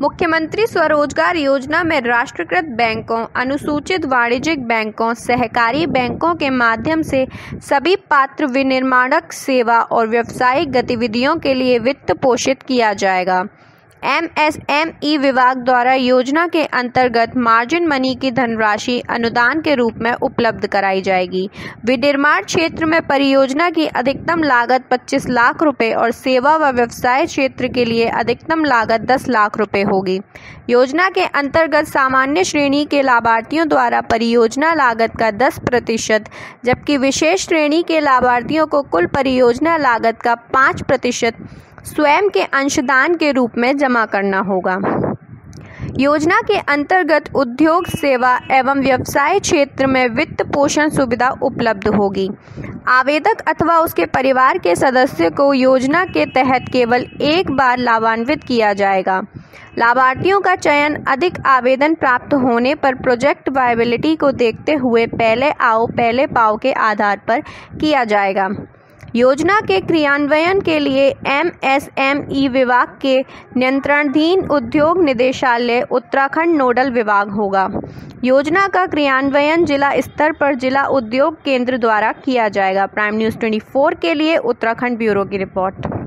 मुख्यमंत्री स्वरोजगार योजना में राष्ट्रीयकृत बैंकों, अनुसूचित वाणिज्यिक बैंकों, सहकारी बैंकों के माध्यम से सभी पात्र विनिर्माणक सेवा और व्यावसायिक गतिविधियों के लिए वित्त पोषित किया जाएगा। एमएसएमई विभाग द्वारा योजना के अंतर्गत मार्जिन मनी की धनराशि अनुदान के रूप में उपलब्ध कराई जाएगी। विनिर्माण क्षेत्र में परियोजना की अधिकतम लागत 25 लाख रुपए और सेवा व व्यवसाय क्षेत्र के लिए अधिकतम लागत 10 लाख रुपए होगी। योजना के अंतर्गत सामान्य श्रेणी के लाभार्थियों द्वारा परियोजना लागत का 10%, जबकि विशेष श्रेणी के लाभार्थियों को कुल परियोजना लागत का 5% स्वयं के अंशदान के रूप में जमा करना होगा। योजना के अंतर्गत उद्योग, सेवा एवं व्यवसाय क्षेत्र में वित्त पोषण सुविधा उपलब्ध होगी। आवेदक अथवा उसके परिवार के सदस्य को योजना के तहत केवल एक बार लाभान्वित किया जाएगा। लाभार्थियों का चयन अधिक आवेदन प्राप्त होने पर प्रोजेक्ट वायबिलिटी को देखते हुए पहले आओ पहले पाओ के आधार पर किया जाएगा। योजना के क्रियान्वयन के लिए एमएसएमई विभाग के नियंत्रणाधीन उद्योग निदेशालय उत्तराखंड नोडल विभाग होगा। योजना का क्रियान्वयन जिला स्तर पर जिला उद्योग केंद्र द्वारा किया जाएगा। प्राइम न्यूज़ 24 के लिए उत्तराखंड ब्यूरो की रिपोर्ट।